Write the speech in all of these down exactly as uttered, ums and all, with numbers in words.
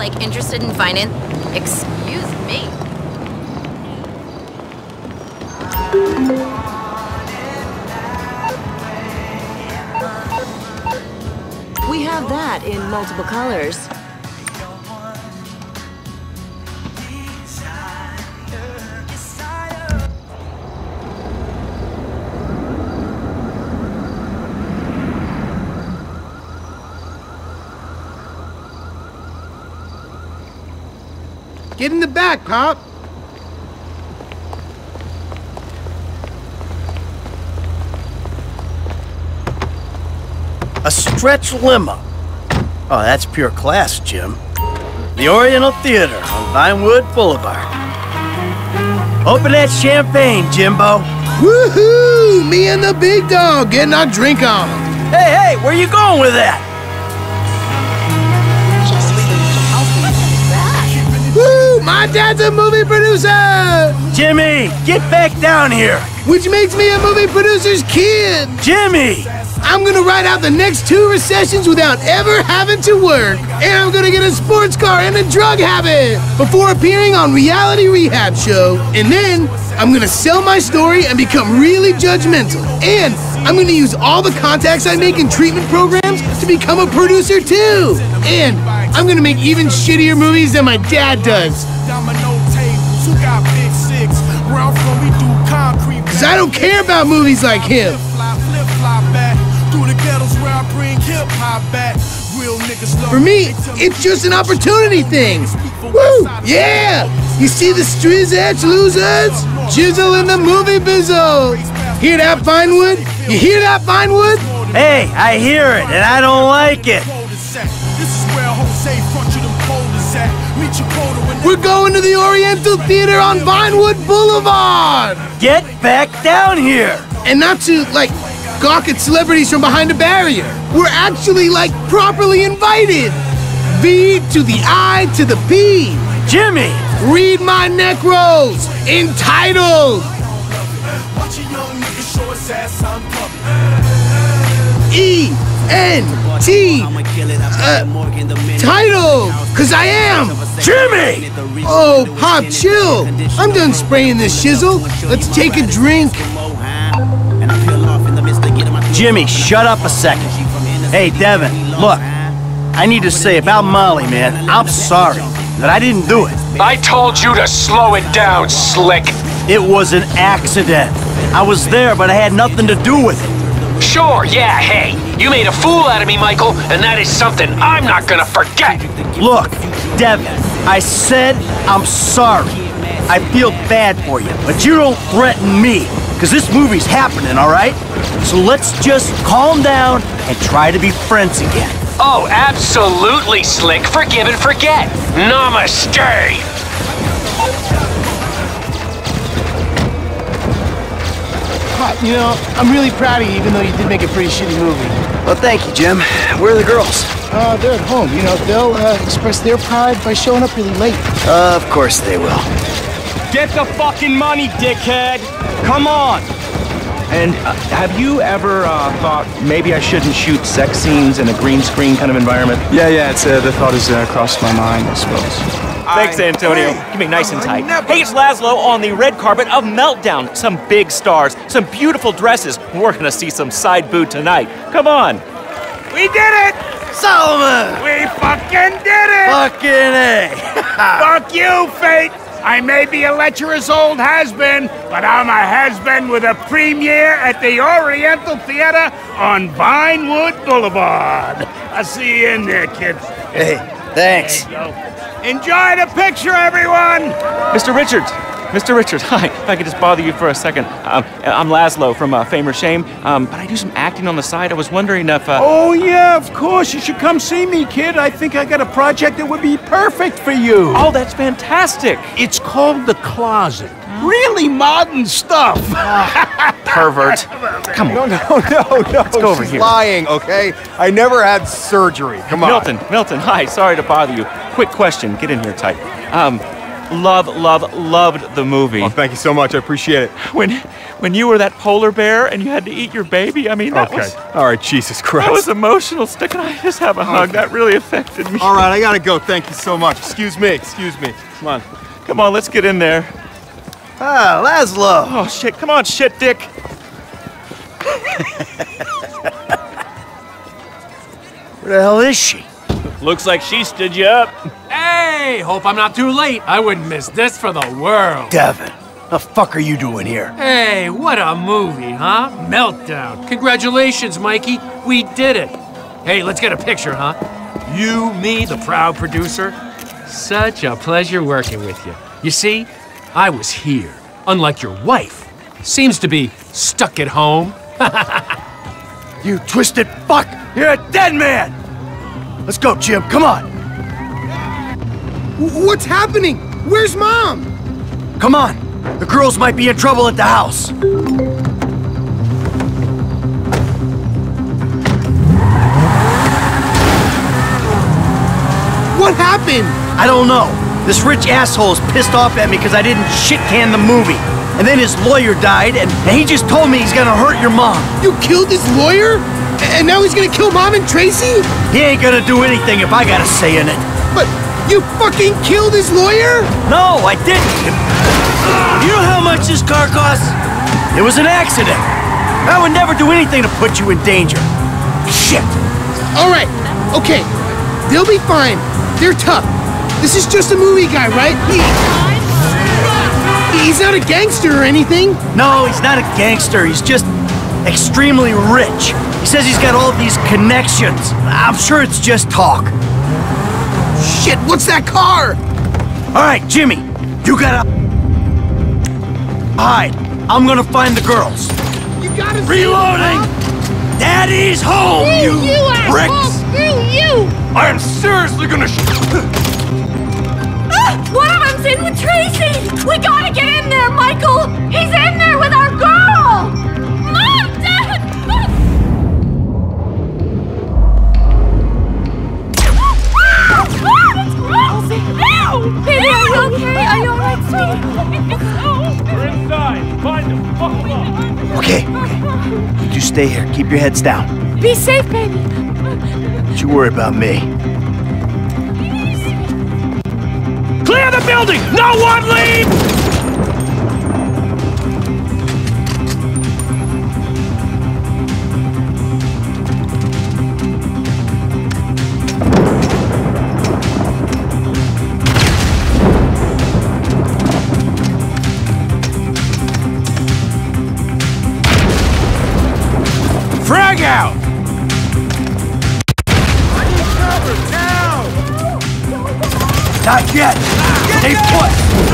like, interested in finance? Excuse me. We have that in multiple colors. Get in the back, Pop. A stretch limo. Oh, that's pure class, Jim. The Oriental Theater on Vinewood Boulevard. Open that champagne, Jimbo. Woohoo! Me and the big dog getting our drink on. Hey, hey, where you going with that? Woo! My dad's a movie producer! Jimmy, get back down here. Which makes me a movie producer's kid. Jimmy! I'm gonna ride out the next two recessions without ever having to work. And I'm gonna get a sports car and a drug habit before appearing on Reality Rehab Show. And then I'm gonna sell my story and become really judgmental. And I'm gonna use all the contacts I make in treatment programs to become a producer too. And I'm gonna make even shittier movies than my dad does. Cause I don't care about movies like him. For me, it's just an opportunity thing. Woo! Yeah! You see the Strizach losers? Jizzle in the movie bizzle. Hear that, Vinewood? You hear that, Vinewood? Hey, I hear it, and I don't like it. We're going to the Oriental Theater on Vinewood Boulevard! Get back down here! And not to, like, gawk at celebrities from behind a barrier. We're actually, like, properly invited. V to the I to the P. Jimmy! Read my neck rolls. Entitled. E N T uh, title, cause I am Jimmy! Oh, Pop, chill. I'm done spraying this shizzle. Let's take a drink. Jimmy, shut up a second. Hey, Devin, look. I need to say about Molly, man, I'm sorry, but I didn't do it. I told you to slow it down, Slick. It was an accident. I was there, but I had nothing to do with it. Sure, yeah, hey. You made a fool out of me, Michael, and that is something I'm not gonna forget. Look, Devin, I said I'm sorry. I feel bad for you, but you don't threaten me, because this movie's happening, all right? So let's just calm down and try to be friends again. Oh, absolutely, Slick. Forgive and forget. Namaste. Pop, you know, I'm really proud of you, even though you did make a pretty shitty movie. Well, thank you, Jim. Where are the girls? Uh, they're at home. You know, they'll uh, express their pride by showing up really late. Uh, of course they will. Get the fucking money, dickhead! Come on! And uh, have you ever uh, thought maybe I shouldn't shoot sex scenes in a green screen kind of environment? Yeah, yeah, it's, uh, the thought has uh, crossed my mind, I suppose. Thanks, Antonio. Give me nice and tight. Hey, it's Laszlo on the red carpet of Meltdown. Some big stars, some beautiful dresses. We're gonna see some side boob tonight. Come on. We did it! Solomon! We fucking did it! Fucking A! Fuck you, fate! I may be a lecherous old has-been, but I'm a has-been with a premiere at the Oriental Theater on Vinewood Boulevard. I'll see you in there, kids. Hey, thanks. There you go. Enjoy the picture, everyone! Mister Richards. Mister Richards, hi. If I could just bother you for a second. Um, I'm Laszlo from uh, Fame or Shame, um, but I do some acting on the side. I was wondering if... Uh... Oh, yeah, of course. You should come see me, kid. I think I got a project that would be perfect for you. Oh, that's fantastic. It's called The Closet. Really modern stuff. Pervert. Come on. No, no, no, no. Let's go over She's here. lying, okay? I never had surgery. Come on. Milton, Milton, hi. Sorry to bother you. Quick question. Get in here tight. Um, love, love, loved the movie. Oh, thank you so much. I appreciate it. When, when you were that polar bear and you had to eat your baby, I mean, that okay. was... All right, Jesus Christ. That was emotional. Stick, can I just have a hug? That really affected me. All right, I gotta go. Thank you so much. Excuse me, excuse me. Come on. Come on, let's get in there. Ah, Laszlo. Oh, shit. Come on, shit, Dick. Where the hell is she? Looks like she stood you up. Hey, hope I'm not too late. I wouldn't miss this for the world. Devin, the fuck are you doing here? Hey, what a movie, huh? Meltdown. Congratulations, Mikey. We did it. Hey, let's get a picture, huh? You, me, the proud producer. Such a pleasure working with you. You see, I was here, unlike your wife. Seems to be stuck at home. You twisted fuck! You're a dead man! Let's go, Jim, come on! W- What's happening? Where's Mom? Come on! The girls might be in trouble at the house. What happened? I don't know. This rich asshole is pissed off at me because I didn't shit-can the movie. And then his lawyer died, and, and he just told me he's gonna hurt your mom. You killed his lawyer? A- And now he's gonna kill Mom and Tracy? He ain't gonna do anything if I got a say in it. But you fucking killed his lawyer? No, I didn't. You know how much this car costs? It was an accident. I would never do anything to put you in danger. Shit. All right, okay. They'll be fine. They're tough. This is just a movie guy, right? He, he's not a gangster or anything. No, he's not a gangster. He's just extremely rich. He says he's got all these connections. I'm sure it's just talk. Shit, what's that car? All right, Jimmy, you gotta hide. I'm gonna find the girls. You gotta Reloading! Daddy's home, you, you bricks! Screw you! I am seriously gonna sh- Ah, one of them's in with Tracy! We gotta get in there, Michael! He's in there with our girl! Mom! Dad! Baby, are you okay? Are you alright, sweetie? We're inside. Find them. Fuck them up. Okay, okay. You stay here. Keep your heads down. Be safe, baby. Don't you worry about me. Clear the building! No one leave! Frag out! Not yet. Stay put.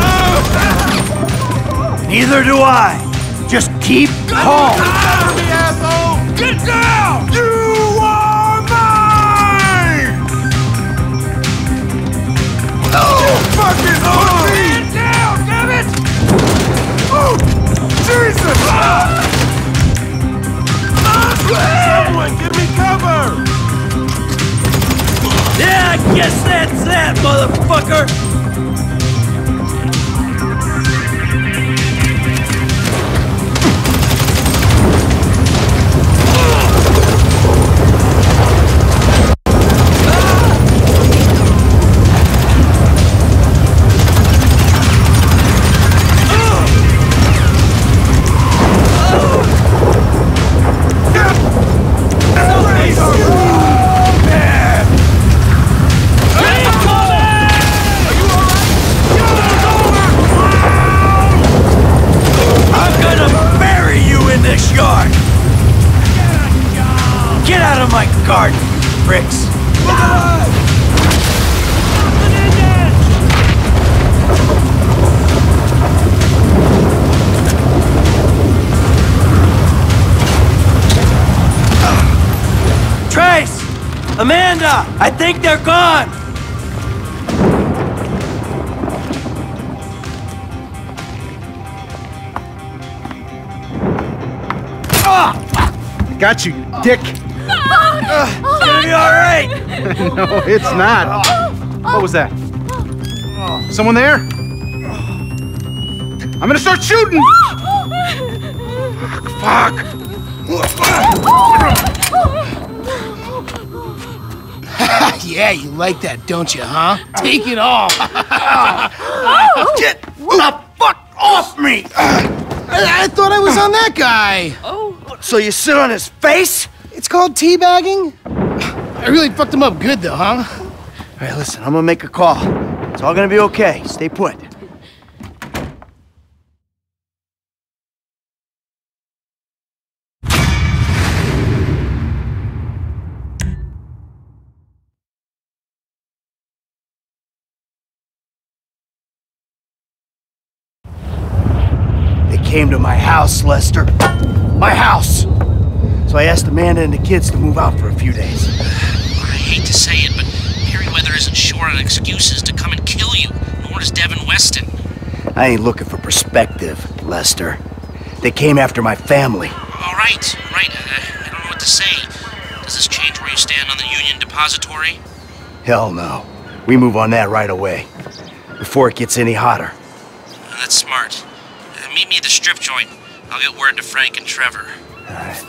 Neither do I. Just keep calm. Get down! You are mine! Oh, fucking oh. Get down, damn it! Oh, Jesus! Ah. Someone give me cover! Yeah, I guess that's that, motherfucker. Get out of my garden, bricks! Trace! Amanda! I think they're gone! Got you, dick. Uh, it's gonna be all right. No, it's not. What was that? Someone there? I'm gonna start shooting! Fuck! Yeah, you like that, don't you, huh? Take it all! Get the fuck off me! I, I thought I was on that guy! So you sit on his face? It's called teabagging? I really fucked him up good, though, huh? All right, listen, I'm gonna make a call. It's all gonna be okay. Stay put. They came to my house, Lester. My house! So I asked Amanda and the kids to move out for a few days. I hate to say it, but Merryweather isn't short on excuses to come and kill you, nor does Devin Weston. I ain't looking for perspective, Lester. They came after my family. All right, all right. Uh, I don't know what to say. Does this change where you stand on the Union Depository? Hell no. We move on that right away. Before it gets any hotter. Uh, that's smart. Uh, meet me at the strip joint. I'll get word to Frank and Trevor. All right.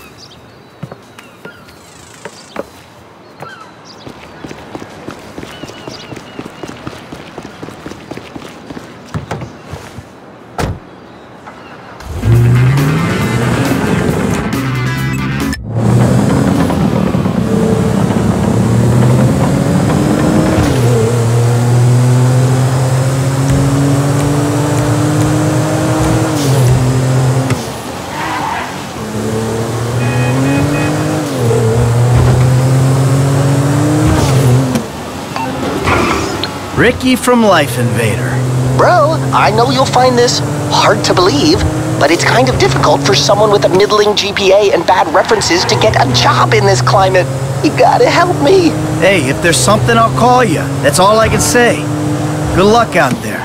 Ricky from Life Invader. Bro, I know you'll find this hard to believe, but it's kind of difficult for someone with a middling G P A and bad references to get a job in this climate. You gotta help me. Hey, if there's something, I'll call you. That's all I can say. Good luck out there.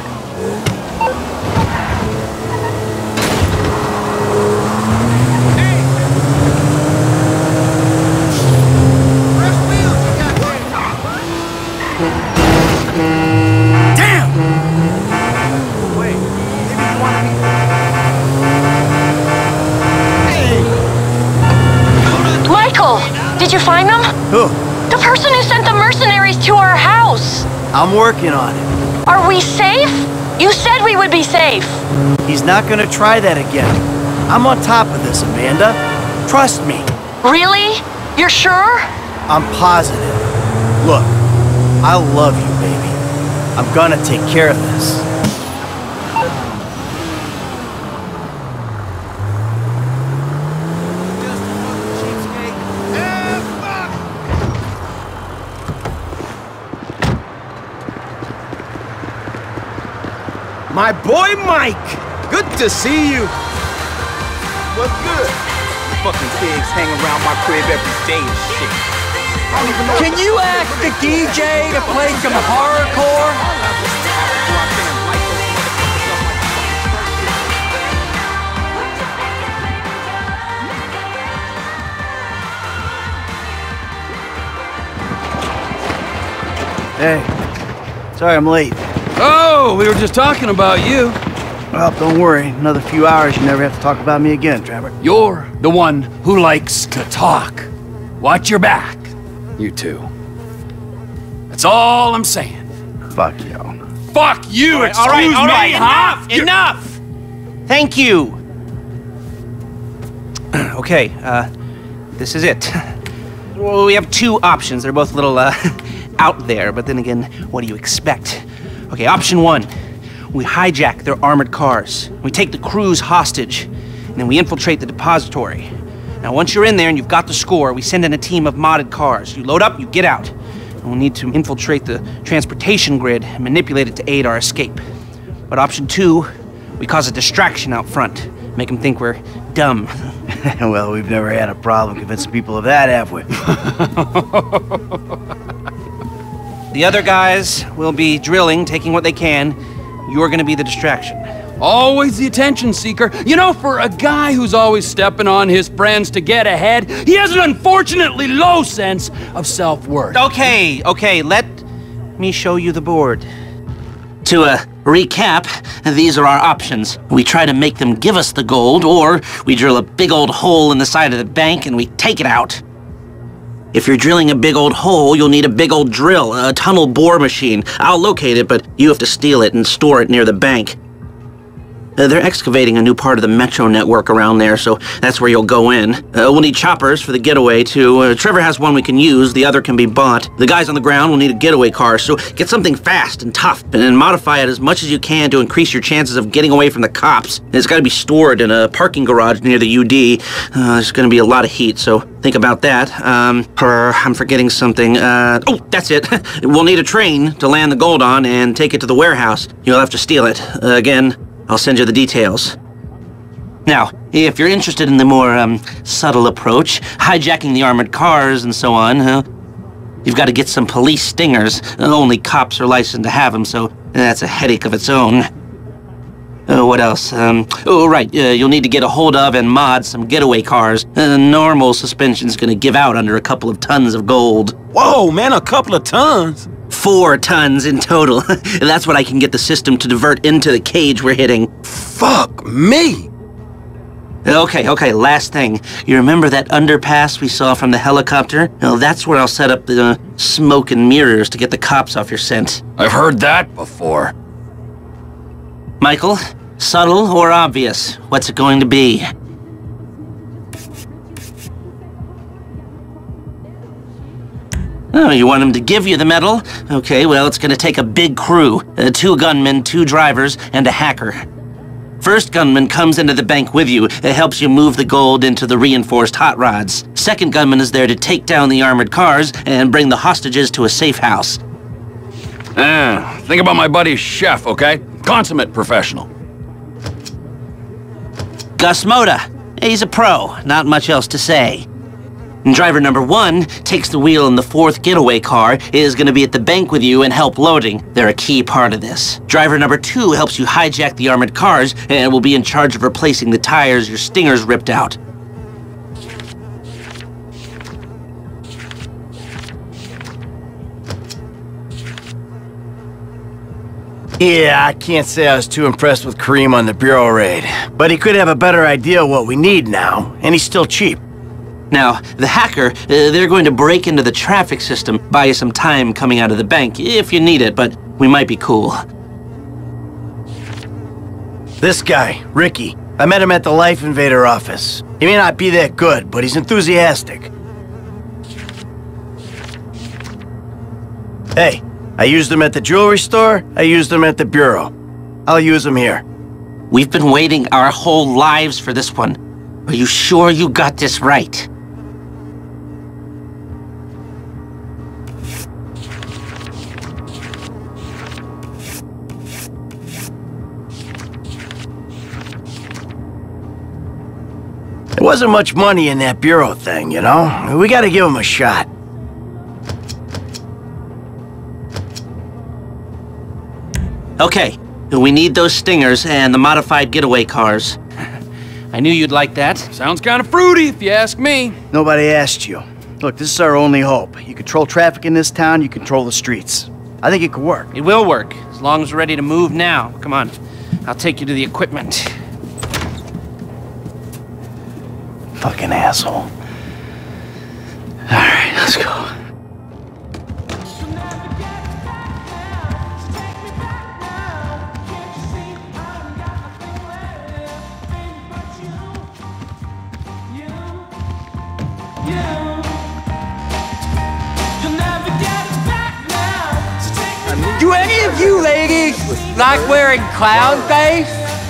Did you find them? Who? The person who sent the mercenaries to our house. I'm working on it. Are we safe? You said we would be safe. He's not gonna try that again. I'm on top of this, Amanda. Trust me. Really? You're sure? I'm positive. Look, I love you, baby. I'm gonna take care of this. My boy Mike! Good to see you! What's good? Fucking pigs hang around my crib every day and shit. I don't even know. Can you ask the D J to play some hardcore? Hey, sorry I'm late. Oh, we were just talking about you. Well, don't worry. Another few hours, you never have to talk about me again, Trevor. You're the one who likes to talk. Watch your back, you two. That's all I'm saying. Fuck you. Fuck you, all right, excuse all right, all right, me, enough, huh? enough! Thank you. Okay, uh, this is it. Well, we have two options. They're both a little, uh, out there, but then again, what do you expect? Okay, option one, we hijack their armored cars. We take the crews hostage, and then we infiltrate the depository. Now, once you're in there and you've got the score, we send in a team of modded cars. You load up, you get out. And we'll need to infiltrate the transportation grid and manipulate it to aid our escape. But option two, we cause a distraction out front. Make them think we're dumb. Well, we've never had a problem convincing people of that, have we? The other guys will be drilling, taking what they can. You're gonna be the distraction. Always the attention seeker. You know, for a guy who's always stepping on his friends to get ahead, he has an unfortunately low sense of self-worth. Okay, okay, let me show you the board. To uh, recap, these are our options. We try to make them give us the gold, or we drill a big old hole in the side of the bank and we take it out. If you're drilling a big old hole, you'll need a big old drill, a tunnel bore machine. I'll locate it, but you have to steal it and store it near the bank. Uh, they're excavating a new part of the metro network around there, so that's where you'll go in. Uh, we'll need choppers for the getaway, too. Uh, Trevor has one we can use, the other can be bought. The guys on the ground will need a getaway car, so get something fast and tough, and then modify it as much as you can to increase your chances of getting away from the cops. And it's gotta be stored in a parking garage near the U D. Uh, there's gonna be a lot of heat, so think about that. Um, per, I'm forgetting something. Uh, oh, that's it. We'll need a train to land the gold on and take it to the warehouse. You'll have to steal it. Uh, again, I'll send you the details. Now, if you're interested in the more um, subtle approach, hijacking the armored cars and so on, uh, you've got to get some police stingers. Uh, only cops are licensed to have them, so that's a headache of its own. Uh, what else? Um, oh, right, uh, you'll need to get a hold of and mod some getaway cars. Uh, normal suspension's gonna give out under a couple of tons of gold. Whoa, man, a couple of tons? Four tons in total. That's what I can get the system to divert into the cage we're hitting. Fuck me! Okay, okay, last thing. You remember that underpass we saw from the helicopter? Well, that's where I'll set up the uh, smoke and mirrors to get the cops off your scent. I've heard that before. Michael, subtle or obvious? What's it going to be? Oh, you want him to give you the medal? Okay, well, it's gonna take a big crew. Uh, two gunmen, two drivers, and a hacker. First gunman comes into the bank with you. It helps you move the gold into the reinforced hot rods. Second gunman is there to take down the armored cars and bring the hostages to a safe house. Ah, think about my buddy Chef, okay? Consummate professional. Gus Moda. He's a pro. Not much else to say. And driver number one takes the wheel in the fourth getaway car, is going to be at the bank with you and help loading. They're a key part of this. Driver number two helps you hijack the armored cars and will be in charge of replacing the tires your stingers ripped out. Yeah, I can't say I was too impressed with Kareem on the Bureau raid, but he could have a better idea of what we need now, and he's still cheap. Now, the hacker, uh, they're going to break into the traffic system, buy you some time coming out of the bank, if you need it, but we might be cool. This guy, Ricky, I met him at the Life Invader office. He may not be that good, but he's enthusiastic. Hey, I used him at the jewelry store, I used him at the Bureau. I'll use him here. We've been waiting our whole lives for this one. Are you sure you got this right? There wasn't much money in that Bureau thing, you know? We gotta give him a shot. Okay, we need those stingers and the modified getaway cars. I knew you'd like that. Sounds kind of fruity, if you ask me. Nobody asked you. Look, this is our only hope. You control traffic in this town, you control the streets. I think it could work. It will work, as long as we're ready to move now. Come on, I'll take you to the equipment. Fucking asshole. All right, let's go. Do any of you ladies like wearing clown face?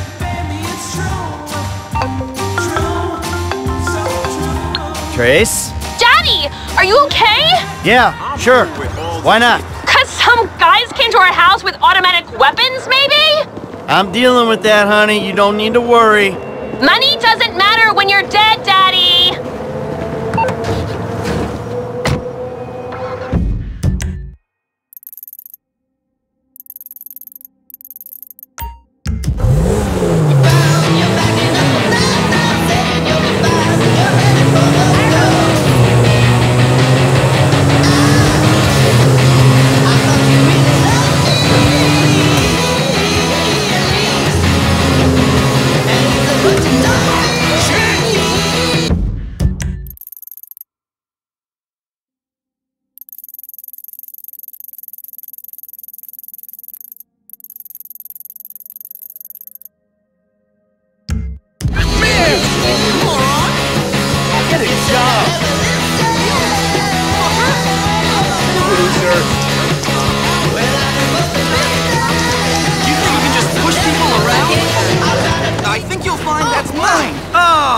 Trace? Daddy, are you okay? Yeah, sure. Why not? Cause some guys came to our house with automatic weapons, maybe? I'm dealing with that, honey. You don't need to worry. Money doesn't matter when you're dead, Daddy!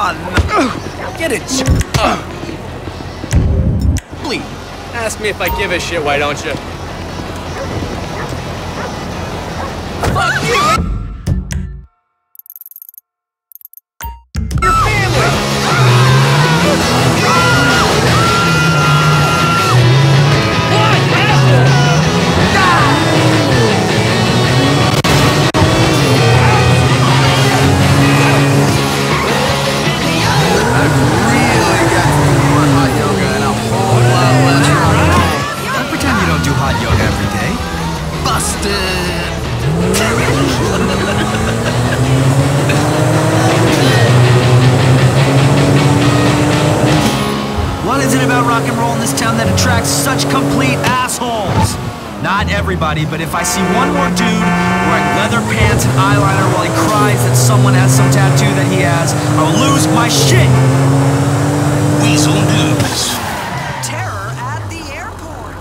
Oh, no. Get it. Uh. Please. Ask me if I give a shit, why don't you? Fuck you! What is it about rock and roll in this town that attracts such complete assholes? Not everybody, but if I see one more dude wearing leather pants and eyeliner while he cries that someone has some tattoo that he has, I'll lose my shit! Weasel News. Terror at the airport.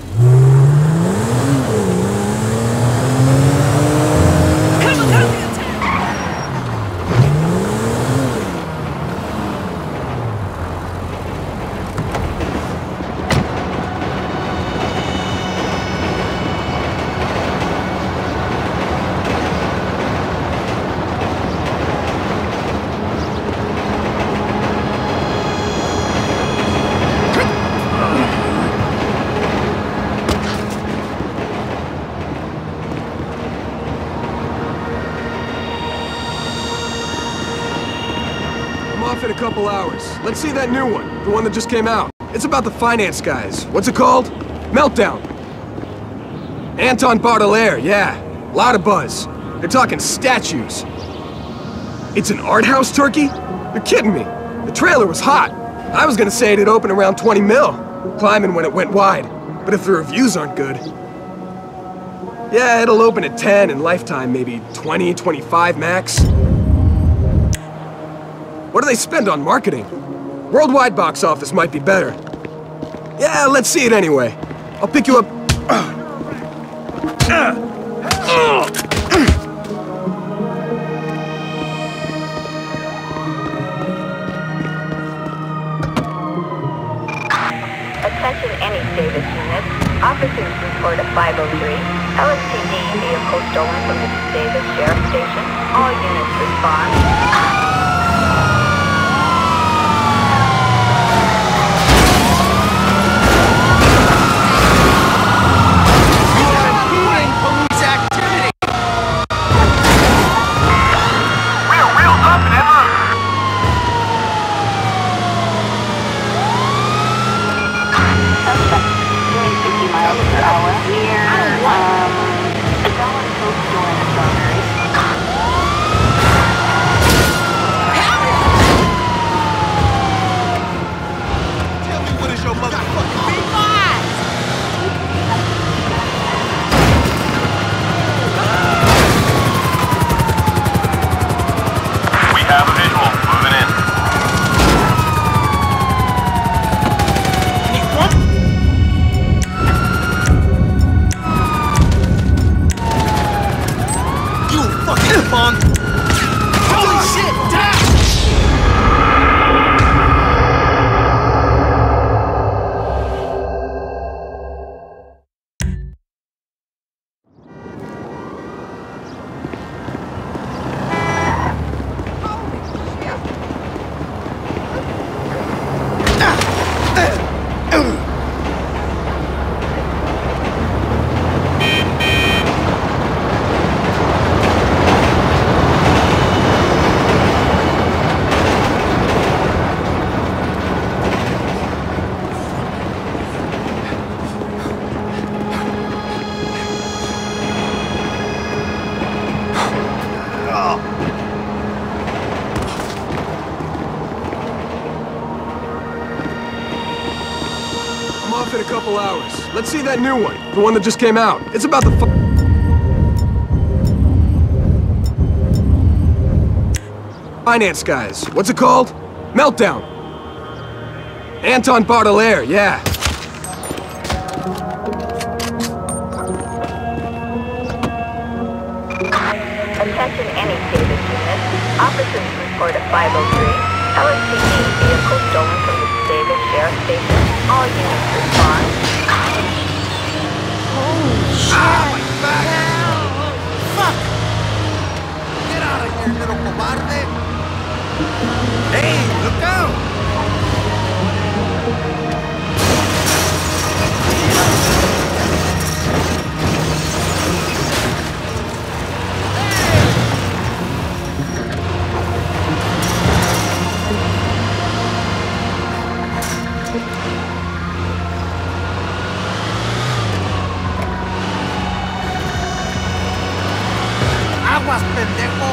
In a couple hours. Let's see that new one, the one that just came out. It's about the finance guys. What's it called? Meltdown. Anton Baudelaire, yeah. Lot of buzz. They're talking statues. It's an art house turkey? You're kidding me. The trailer was hot. I was gonna say it'd open around twenty mil, climbing when it went wide. But if the reviews aren't good... Yeah, it'll open at ten and Lifetime maybe twenty, twenty-five max. What do they spend on marketing? Worldwide box office might be better. Yeah, let's see it anyway. I'll pick you up... Attention any Davis units. Officers report a five oh three. L S P D vehicle stolen from the Davis Sheriff Station. All units respond. In a couple hours. Let's see that new one, the one that just came out. It's about the fi finance guys. What's it called? Meltdown. Anton Baudelaire, yeah. Attention any Davis units. Officers report a five oh three. L S P D vehicle stolen from the Davis Sheriff Station. All units respond. Holy shit! Ah, my back! Fuck! Get out of here, little cobarde! Hey, look out! ¡Aguas, pendejo!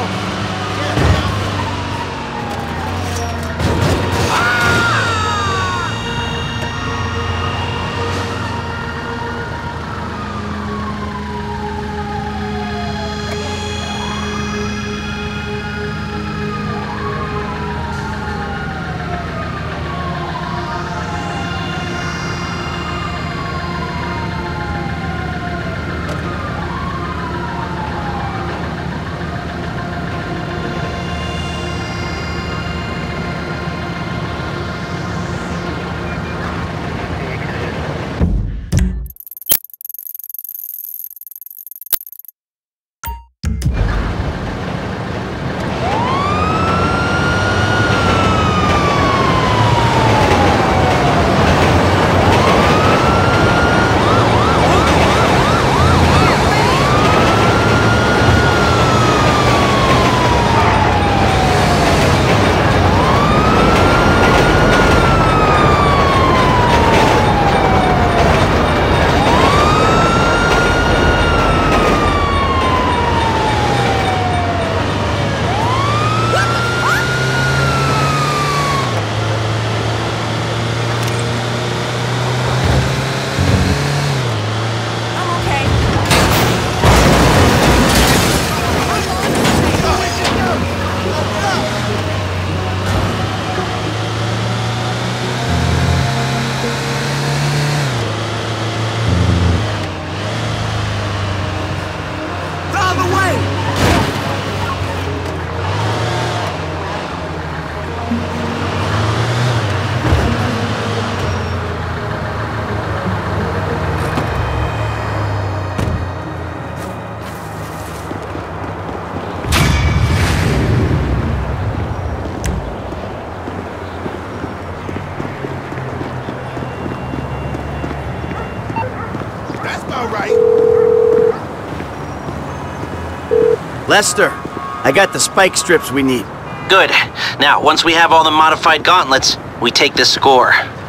Lester, I got the spike strips we need. Good. Now, once we have all the modified gauntlets, we take this score.